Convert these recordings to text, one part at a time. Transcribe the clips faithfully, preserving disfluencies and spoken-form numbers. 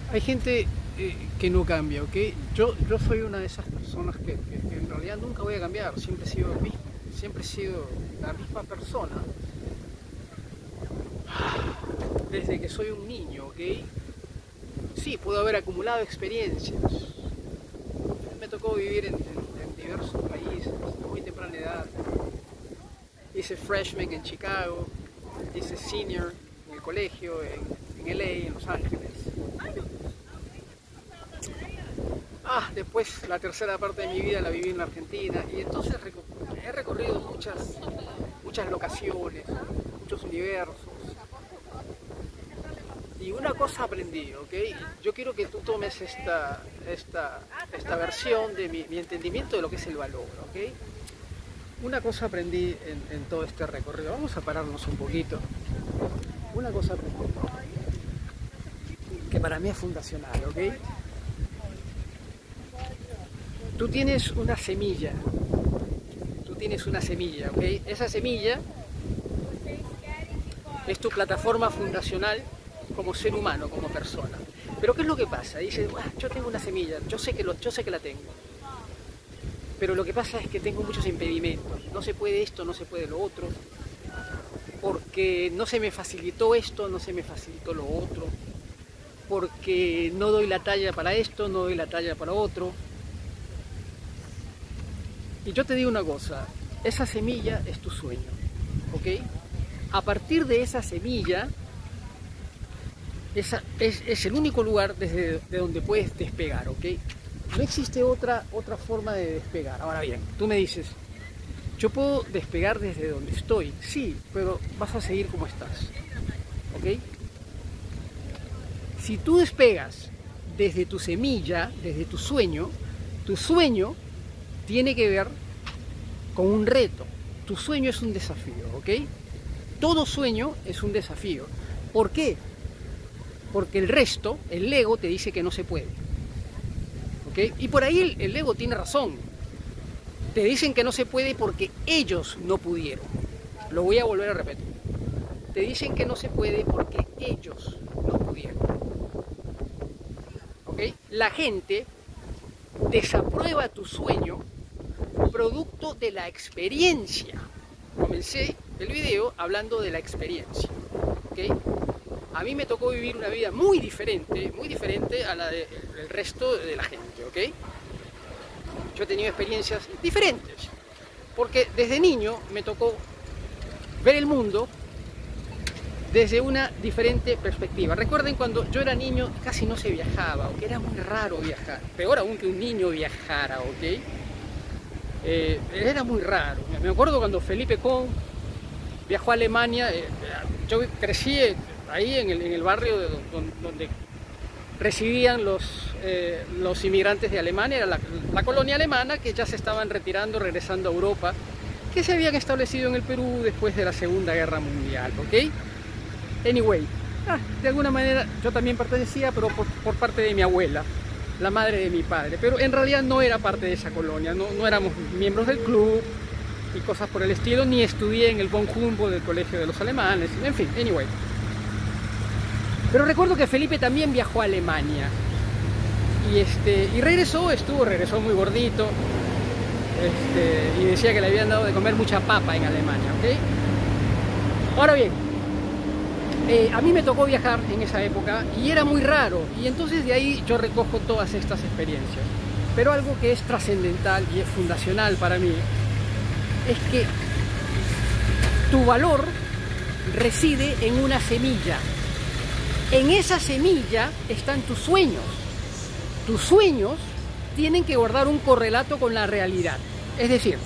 Hay gente eh, que no cambia, ¿ok? Yo, yo soy una de esas personas que, que, que en realidad nunca voy a cambiar, siempre he sido el mismo, siempre he sido la misma persona desde que soy un niño, ¿ok? Sí, puedo haber acumulado experiencias, me tocó vivir en, en, en diversos países a muy temprana edad. Hice freshman en Chicago, hice senior en el colegio, en, en L A, en Los Ángeles. Ah, después la tercera parte de mi vida la viví en la Argentina y entonces he recorrido muchas, muchas locaciones, muchos universos. Y una cosa aprendí, ¿ok? Yo quiero que tú tomes esta, esta, esta versión de mi, mi entendimiento de lo que es el valor, ¿ok? Una cosa aprendí en, en todo este recorrido. Vamos a pararnos un poquito. Una cosa aprendí que para mí es fundacional, ¿ok? Tú tienes una semilla. Tú tienes una semilla, ¿ok? Esa semilla es tu plataforma fundacional como ser humano, como persona. Pero ¿qué es lo que pasa? Dices, ah, yo tengo una semilla, yo sé, que lo, yo sé que la tengo. Pero lo que pasa es que tengo muchos impedimentos. No se puede esto, no se puede lo otro. Porque no se me facilitó esto, no se me facilitó lo otro. Porque no doy la talla para esto, no doy la talla para otro. Y yo te digo una cosa, esa semilla es tu sueño, ¿ok? A partir de esa semilla, esa es, es el único lugar desde de donde puedes despegar, ¿ok? No existe otra, otra forma de despegar. Ahora bien, tú me dices, yo puedo despegar desde donde estoy, sí, pero vas a seguir como estás, ¿ok? Si tú despegas desde tu semilla, desde tu sueño, tu sueño tiene que ver con un reto. Tu sueño es un desafío, ¿ok? Todo sueño es un desafío. ¿Por qué? Porque el resto, el ego, te dice que no se puede. ¿Ok? Y por ahí el, el ego tiene razón. Te dicen que no se puede porque ellos no pudieron. Lo voy a volver a repetir. Te dicen que no se puede porque ellos no pudieron. ¿Ok? La gente desaprueba tu sueño producto de la experiencia. Comencé el video hablando de la experiencia, ¿okay? A mí me tocó vivir una vida muy diferente, muy diferente a la del de, resto de la gente, ¿ok? Yo he tenido experiencias diferentes, porque desde niño me tocó ver el mundo desde una diferente perspectiva. Recuerden cuando yo era niño casi no se viajaba, ¿ok? Era muy raro viajar, peor aún que un niño viajara, ¿ok? Eh, era muy raro. Me acuerdo cuando Felipe Kohn viajó a Alemania, eh, yo crecí ahí en el, en el barrio de, donde, donde residían los, eh, los inmigrantes de Alemania, era la, la colonia alemana que ya se estaban retirando, regresando a Europa, que se habían establecido en el Perú después de la Segunda Guerra Mundial, ¿ok? Anyway, ah, de alguna manera yo también pertenecía, pero por, por parte de mi abuela, la madre de mi padre, pero en realidad no era parte de esa colonia, no, no éramos miembros del club y cosas por el estilo, ni estudié en el Von Humboldt del colegio de los alemanes, en fin, anyway. Pero recuerdo que Felipe también viajó a Alemania y, este, y regresó, estuvo, regresó muy gordito, este, y decía que le habían dado de comer mucha papa en Alemania, ¿ok? Ahora bien, Eh, a mí me tocó viajar en esa época y era muy raro, y entonces de ahí yo recojo todas estas experiencias. Pero algo que es trascendental y es fundacional para mí es que tu valor reside en una semilla. En esa semilla están tus sueños. Tus sueños tienen que guardar un correlato con la realidad. Es decir,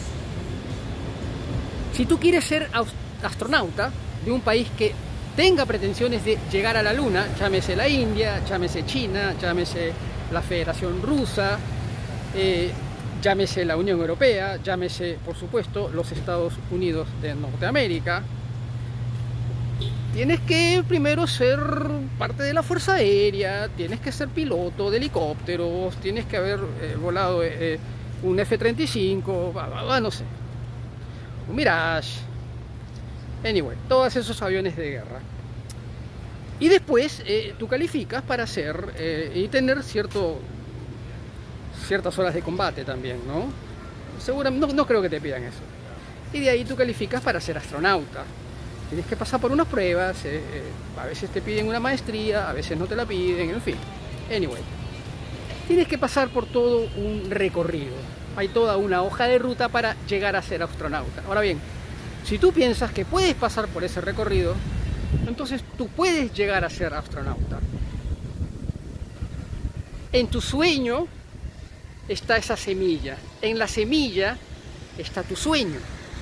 si tú quieres ser astronauta de un país que tenga pretensiones de llegar a la Luna, llámese la India, llámese China, llámese la Federación Rusa, eh, llámese la Unión Europea, llámese, por supuesto, los Estados Unidos de Norteamérica, tienes que primero ser parte de la Fuerza Aérea, tienes que ser piloto de helicópteros, tienes que haber eh, volado eh, un F treinta y cinco, bah, bah, bah, no sé, un Mirage. Anyway, todos esos aviones de guerra. Y después eh, tú calificas para hacer eh, y tener cierto, ciertas horas de combate también, ¿no? Seguramente, no, no creo que te pidan eso. Y de ahí tú calificas para ser astronauta. Tienes que pasar por unas pruebas, eh, eh, a veces te piden una maestría, a veces no te la piden, en fin. Anyway, tienes que pasar por todo un recorrido. Hay toda una hoja de ruta para llegar a ser astronauta. Ahora bien, si tú piensas que puedes pasar por ese recorrido, entonces tú puedes llegar a ser astronauta. En tu sueño está esa semilla. En la semilla está tu sueño.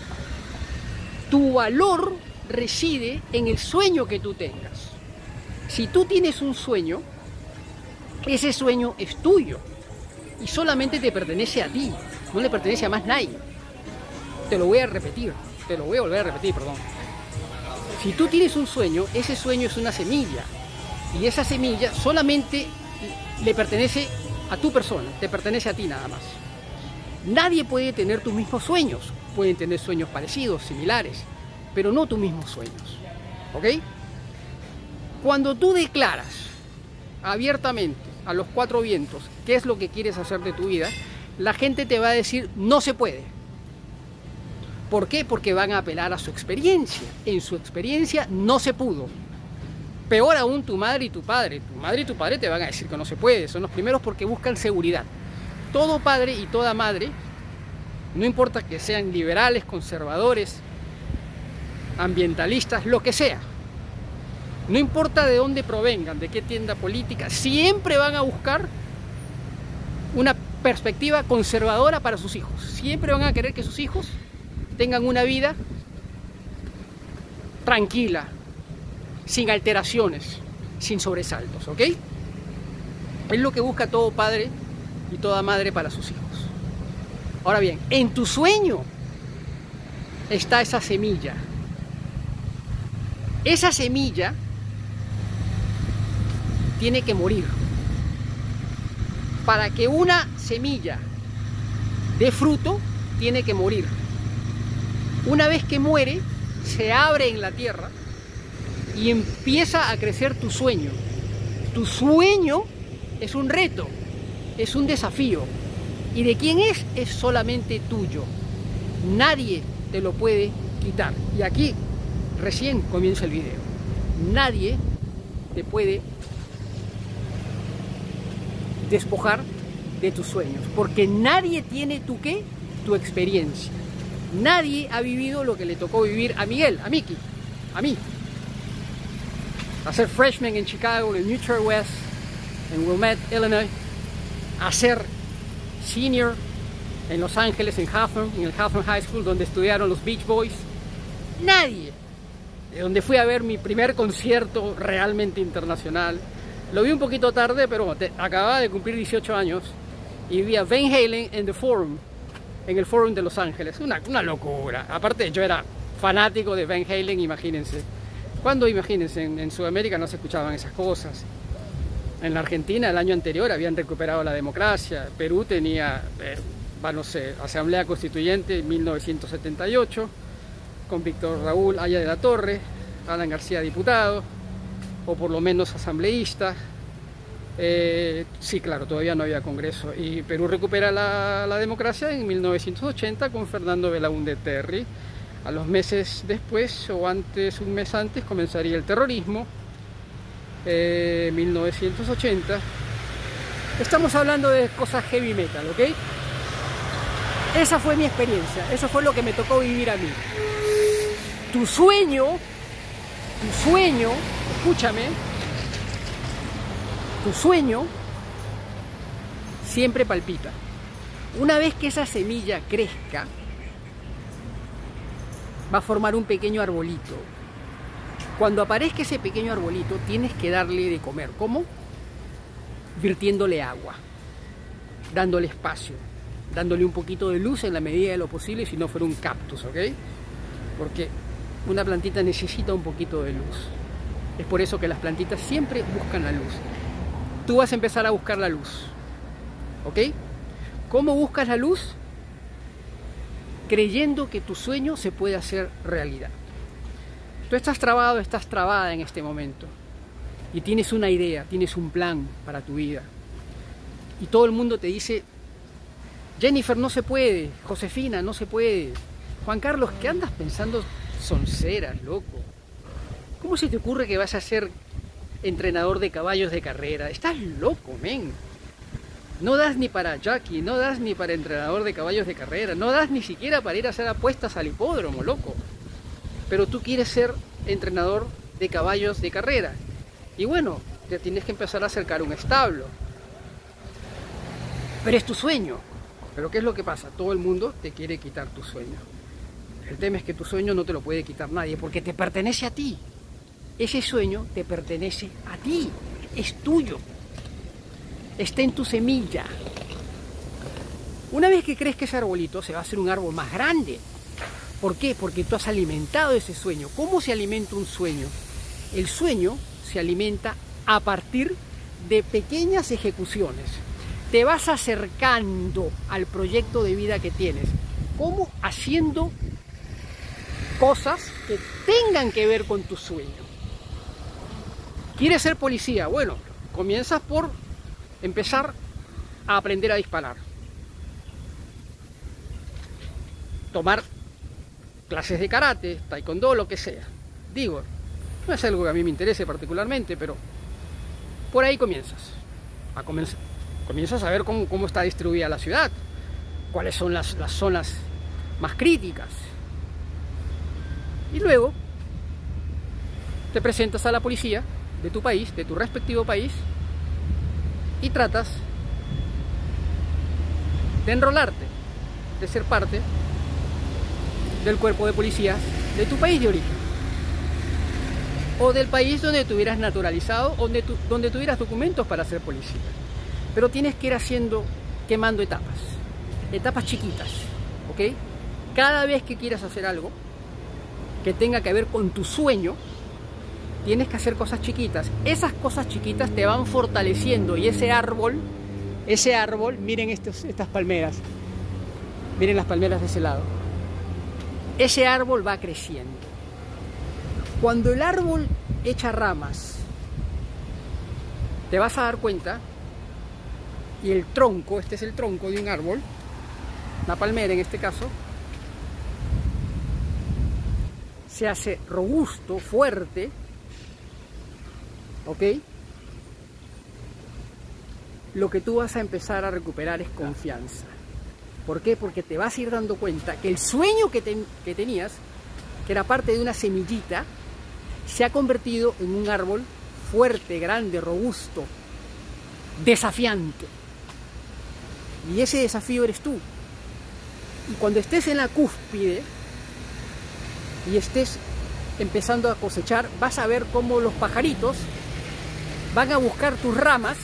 Tu valor reside en el sueño que tú tengas. Si tú tienes un sueño, ese sueño es tuyo y solamente te pertenece a ti, no le pertenece a más nadie. Te lo voy a repetir, te lo voy a volver a repetir, perdón. Si tú tienes un sueño, ese sueño es una semilla y esa semilla solamente le pertenece a tu persona, te pertenece a ti nada más. Nadie puede tener tus mismos sueños, pueden tener sueños parecidos, similares, pero no tus mismos sueños, ¿ok? Cuando tú declaras abiertamente a los cuatro vientos qué es lo que quieres hacer de tu vida, la gente te va a decir no se puede. ¿Por qué? Porque van a apelar a su experiencia. En su experiencia no se pudo. Peor aún tu madre y tu padre. Tu madre y tu padre te van a decir que no se puede. Son los primeros porque buscan seguridad. Todo padre y toda madre, no importa que sean liberales, conservadores, ambientalistas, lo que sea, no importa de dónde provengan, de qué tienda política, siempre van a buscar una perspectiva conservadora para sus hijos. Siempre van a querer que sus hijos tengan una vida tranquila, sin alteraciones, sin sobresaltos, ¿ok? Es lo que busca todo padre y toda madre para sus hijos. Ahora bien, en tu sueño está esa semilla. Esa semilla tiene que morir. Para que una semilla dé fruto, tiene que morir. Una vez que muere, se abre en la tierra y empieza a crecer tu sueño. Tu sueño es un reto, es un desafío. ¿Y de quién es? Es solamente tuyo. Nadie te lo puede quitar. Y aquí recién comienza el video. Nadie te puede despojar de tus sueños, porque nadie tiene tu qué, tu experiencia. Nadie ha vivido lo que le tocó vivir a Miguel, a Mickey, a mí. A ser freshman en Chicago, en Mutual West, en Wilmette, Illinois. A ser senior en Los Ángeles, en Hawthorne, en el Hawthorne High School, donde estudiaron los Beach Boys. Nadie. De donde fui a ver mi primer concierto realmente internacional. Lo vi un poquito tarde, pero te, acababa de cumplir dieciocho años y vi a Van Halen en The Forum, en el Forum de Los Ángeles. Una, una locura. Aparte, yo era fanático de Van Halen, imagínense. Cuando, imagínense, en, en Sudamérica no se escuchaban esas cosas. En la Argentina el año anterior habían recuperado la democracia. Perú tenía, eh, no sé, Asamblea Constituyente en mil novecientos setenta y ocho, con Víctor Raúl Haya de la Torre, Alan García diputado, o por lo menos asambleísta. Eh, sí, claro, todavía no había Congreso. Y Perú recupera la, la democracia en mil novecientos ochenta con Fernando Belaúnde Terry. A los meses después, o antes, un mes antes, comenzaría el terrorismo. Eh, mil novecientos ochenta. Estamos hablando de cosas heavy metal, ¿ok? Esa fue mi experiencia, eso fue lo que me tocó vivir a mí. Tu sueño, tu sueño, escúchame, tu sueño siempre palpita. Una vez que esa semilla crezca, va a formar un pequeño arbolito. Cuando aparezca ese pequeño arbolito, tienes que darle de comer. ¿Cómo? Virtiéndole agua, dándole espacio, dándole un poquito de luz en la medida de lo posible, si no fuera un cactus, ¿ok? Porque una plantita necesita un poquito de luz. Es por eso que las plantitas siempre buscan la luz. Tú vas a empezar a buscar la luz, ¿ok? ¿Cómo buscas la luz? Creyendo que tu sueño se puede hacer realidad. Tú estás trabado, estás trabada en este momento. y tienes una idea, tienes un plan para tu vida. Y todo el mundo te dice, Jennifer, no se puede, Josefina, no se puede. Juan Carlos, ¿qué andas pensando sonceras, loco? ¿Cómo se te ocurre que vas a ser entrenador de caballos de carrera? Estás loco, men. No das ni para Jackie, no das ni para entrenador de caballos de carrera, no das ni siquiera para ir a hacer apuestas al hipódromo, loco. Pero tú quieres ser entrenador de caballos de carrera. Y bueno, te tienes que empezar a acercar a un establo. Pero es tu sueño. Pero ¿qué es lo que pasa? Todo el mundo te quiere quitar tu sueño. El tema es que tu sueño no te lo puede quitar nadie porque te pertenece a ti. Ese sueño te pertenece a ti. Es tuyo. Está en tu semilla. Una vez que crees que ese arbolito se va a hacer un árbol más grande. ¿Por qué? Porque tú has alimentado ese sueño. ¿Cómo se alimenta un sueño? El sueño se alimenta a partir de pequeñas ejecuciones. Te vas acercando al proyecto de vida que tienes. ¿Cómo? Haciendo cosas que tengan que ver con tu sueño. ¿Quieres ser policía? Bueno, comienzas por empezar a aprender a disparar. Tomar clases de karate, taekwondo, lo que sea. Digo, no es algo que a mí me interese particularmente, pero por ahí comienzas. A comenzar, comienzas a ver cómo, cómo está distribuida la ciudad, cuáles son las, las zonas más críticas. Y luego te presentas a la policía de tu país, de tu respectivo país, y tratas de enrolarte, de ser parte del cuerpo de policías de tu país de origen o del país donde te hubieras naturalizado, donde, tu, donde tuvieras documentos para ser policía. Pero tienes que ir haciendo, quemando etapas, etapas chiquitas, ¿ok? Cada vez que quieras hacer algo que tenga que ver con tu sueño, tienes que hacer cosas chiquitas. Esas cosas chiquitas te van fortaleciendo y ese árbol, ese árbol, miren estos, estas palmeras, miren las palmeras de ese lado. Ese árbol va creciendo. Cuando el árbol echa ramas, te vas a dar cuenta, y el tronco, este es el tronco de un árbol, una palmera en este caso, se hace robusto, fuerte, ¿ok? Lo que tú vas a empezar a recuperar es confianza. ¿Por qué? Porque te vas a ir dando cuenta que el sueño que, ten, que tenías, que era parte de una semillita, se ha convertido en un árbol fuerte, grande, robusto, desafiante. Y ese desafío eres tú. Y cuando estés en la cúspide y estés empezando a cosechar, vas a ver cómo los pajaritos van a buscar tus ramas,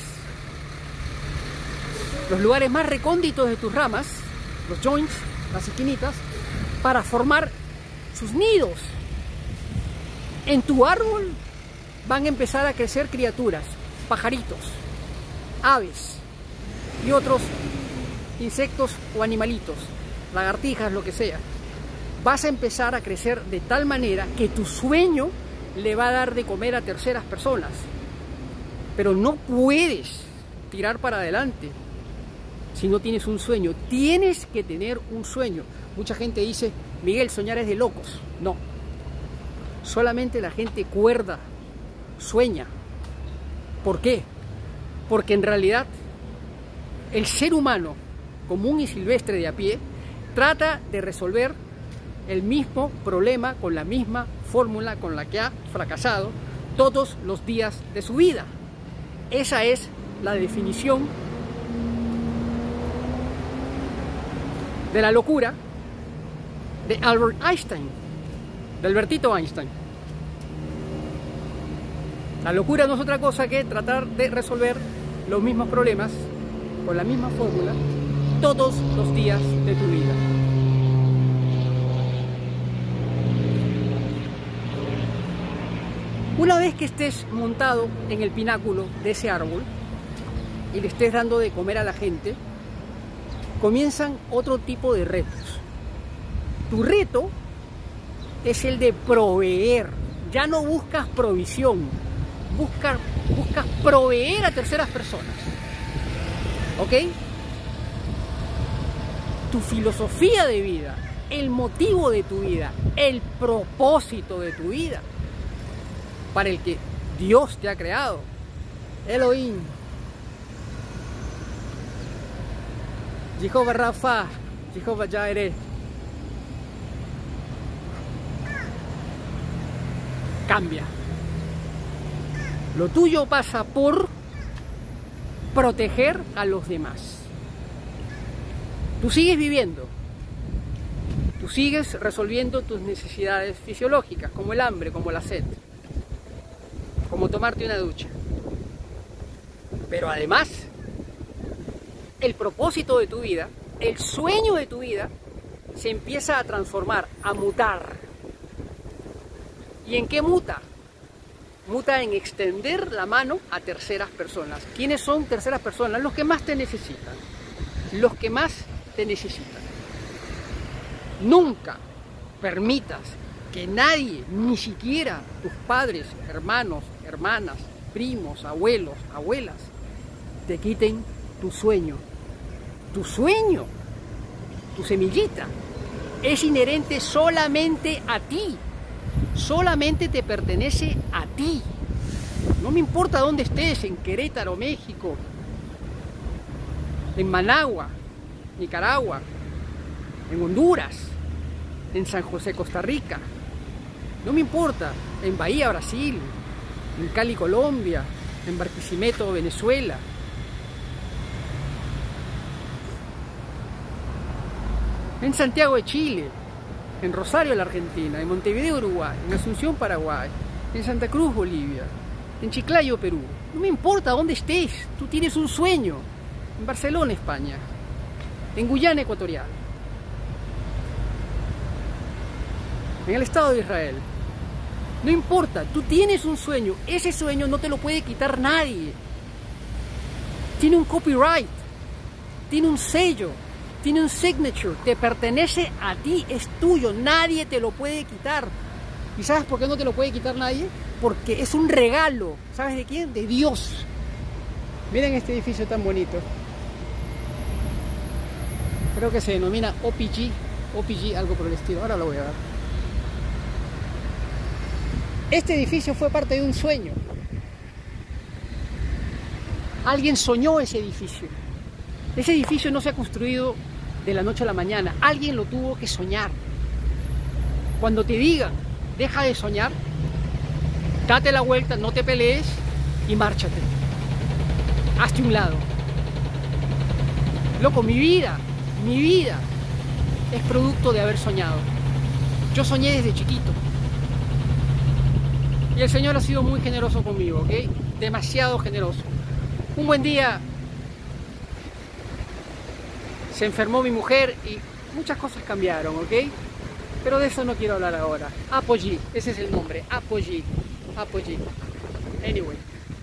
los lugares más recónditos de tus ramas, los joints, las esquinitas, para formar sus nidos. En tu árbol van a empezar a crecer criaturas, pajaritos, aves y otros insectos o animalitos, lagartijas, lo que sea. Vas a empezar a crecer de tal manera que tu sueño le va a dar de comer a terceras personas. Pero no puedes tirar para adelante si no tienes un sueño. Tienes que tener un sueño. Mucha gente dice, Miguel, soñar es de locos. No. Solamente la gente cuerda sueña. ¿Por qué? Porque en realidad el ser humano común y silvestre de a pie trata de resolver el mismo problema con la misma fórmula con la que ha fracasado todos los días de su vida. Esa es la definición de la locura de Albert Einstein, de Albertito Einstein. La locura no es otra cosa que tratar de resolver los mismos problemas con la misma fórmula todos los días de tu vida. Una vez que estés montado en el pináculo de ese árbol y le estés dando de comer a la gente, comienzan otro tipo de retos. Tu reto es el de proveer. Ya no buscas provisión, buscas buscas proveer a terceras personas. ¿Ok? Tu filosofía de vida, el motivo de tu vida, el propósito de tu vida, para el que Dios te ha creado, Elohim, Jehová Rafa, Jehová Jireh, cambia. Lo tuyo pasa por proteger a los demás. Tú sigues viviendo, tú sigues resolviendo tus necesidades fisiológicas, como el hambre, como la sed, como tomarte una ducha. Pero además, el propósito de tu vida, el sueño de tu vida, se empieza a transformar, a mutar. ¿Y en qué muta? Muta en extender la mano a terceras personas. ¿Quiénes son terceras personas? Los que más te necesitan. Los que más te necesitan. Nunca permitas que nadie, ni siquiera tus padres, hermanos, hermanas, primos, abuelos, abuelas, te quiten tu sueño. Tu sueño, tu semillita, es inherente solamente a ti. Solamente te pertenece a ti. No me importa dónde estés, en Querétaro, México, en Managua, Nicaragua, en Honduras, en San José, Costa Rica. No me importa, en Bahía, Brasil, en Cali, Colombia, en Barquisimeto, Venezuela. En Santiago de Chile, en Rosario, la Argentina, en Montevideo, Uruguay, en Asunción, Paraguay, en Santa Cruz, Bolivia, en Chiclayo, Perú. No me importa dónde estés, tú tienes un sueño. En Barcelona, España, en Guyana Ecuatorial, en el Estado de Israel. No importa, tú tienes un sueño, ese sueño no te lo puede quitar nadie. Tiene un copyright, tiene un sello, tiene un signature, te pertenece a ti, es tuyo, nadie te lo puede quitar. ¿Y sabes por qué no te lo puede quitar nadie? Porque es un regalo. ¿Sabes de quién? De Dios. Miren este edificio tan bonito. Creo que se denomina O P G, O P G, algo por el estilo. Ahora lo voy a ver. Este edificio fue parte de un sueño. Alguien soñó ese edificio. Ese edificio no se ha construido de la noche a la mañana. Alguien lo tuvo que soñar. Cuando te digan, deja de soñar, date la vuelta, no te pelees y márchate. Hazte un lado. Loco, mi vida, mi vida es producto de haber soñado. Yo soñé desde chiquito. Y el Señor ha sido muy generoso conmigo, ¿ok? Demasiado generoso. Un buen día se enfermó mi mujer y muchas cosas cambiaron, ¿ok? Pero de eso no quiero hablar ahora. Apogee, ese es el nombre, Apogee, Apogee. Anyway,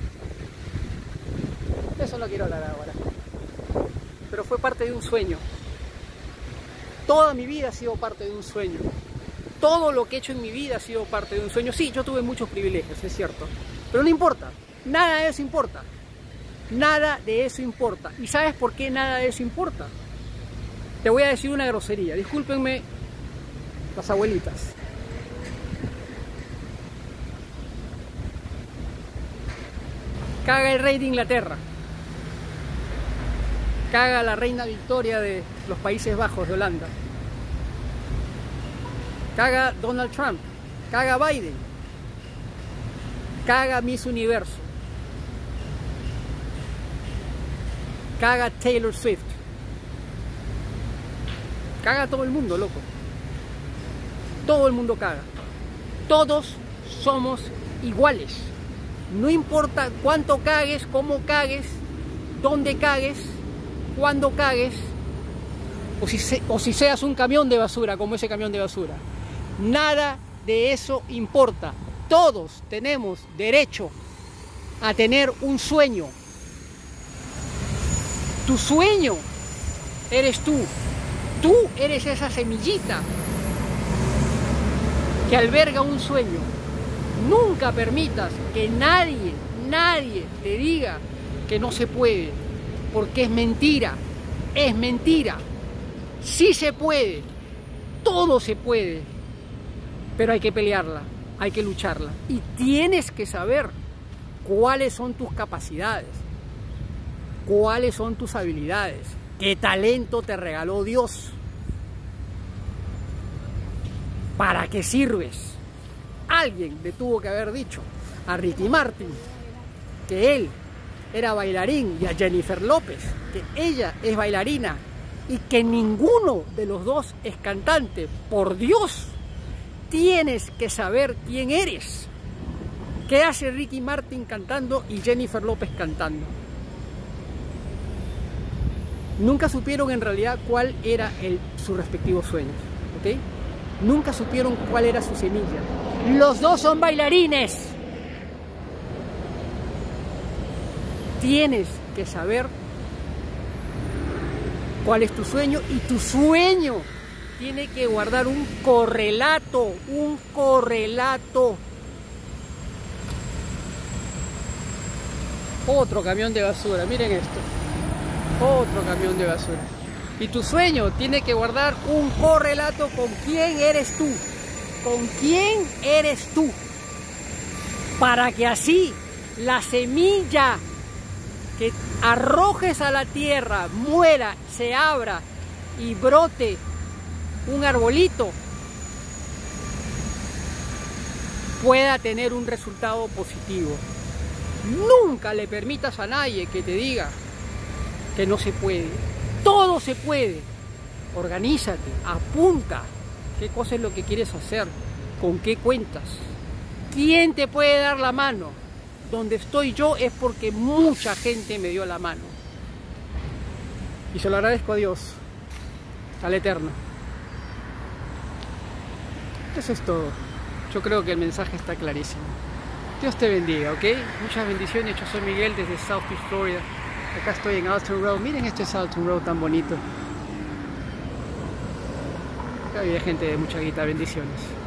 de eso no quiero hablar ahora. Pero fue parte de un sueño. Toda mi vida ha sido parte de un sueño. Todo lo que he hecho en mi vida ha sido parte de un sueño. Sí, yo tuve muchos privilegios, es cierto. Pero no importa, nada de eso importa. Nada de eso importa. ¿Y sabes por qué nada de eso importa? Te voy a decir una grosería, discúlpenme las abuelitas. Caga el rey de Inglaterra. Caga la reina Victoria de los Países Bajos, de Holanda. Caga Donald Trump. Caga Biden. Caga Miss Universo. Caga Taylor Swift. Caga todo el mundo, loco. Todo el mundo caga. Todos somos iguales. No importa cuánto cagues, cómo cagues, dónde cagues, cuándo cagues, o si, se, o si seas un camión de basura, como ese camión de basura. Nada de eso importa. Todos tenemos derecho a tener un sueño. Tu sueño eres tú. Tú eres esa semillita que alberga un sueño. Nunca permitas que nadie, nadie te diga que no se puede, porque es mentira, es mentira. Sí se puede, todo se puede, pero hay que pelearla, hay que lucharla. Y tienes que saber cuáles son tus capacidades, cuáles son tus habilidades, qué talento te regaló Dios, para qué sirves. Alguien le tuvo que haber dicho a Ricky Martin que él era bailarín y a Jennifer López que ella es bailarina y que ninguno de los dos es cantante. Por Dios, tienes que saber quién eres. ¿Qué hace Ricky Martin cantando y Jennifer López cantando? Nunca supieron en realidad cuál era el, sus respectivos sueños, ¿ok? Nunca supieron cuál era su semilla. Los dos son bailarines. Tienes que saber cuál es tu sueño, y tu sueño tiene que guardar un correlato, un correlato. Otro camión de basura, miren esto. Otro camión de basura. Y tu sueño tiene que guardar un correlato con quién eres tú. Con quién eres tú. Para que así la semilla que arrojes a la tierra muera, se abra y brote un arbolito, pueda tener un resultado positivo. Nunca le permitas a nadie que te diga que no se puede. Todo se puede. Organízate, apunta qué cosa es lo que quieres hacer, con qué cuentas, quién te puede dar la mano. Donde estoy yo es porque mucha gente me dio la mano, y se lo agradezco a Dios, al Eterno. Eso es todo. Yo creo que el mensaje está clarísimo. Dios te bendiga, ¿ok? Muchas bendiciones. Yo soy Miguel desde South Beach, Florida. Acá estoy en Alton Road. Miren este Alton Road tan bonito. Acá vive gente de mucha guita. Bendiciones.